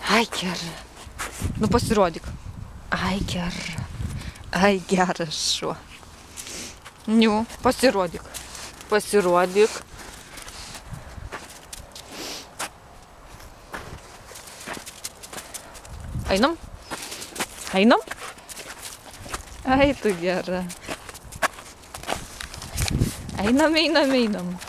Ai, gera. Nu, pasirodyk. Ai, gera. Ai, geras šuo. Nu, pasirodyk. Pasirodyk. Einam? Einam? Ai, tu gera. Einam, einam, einam.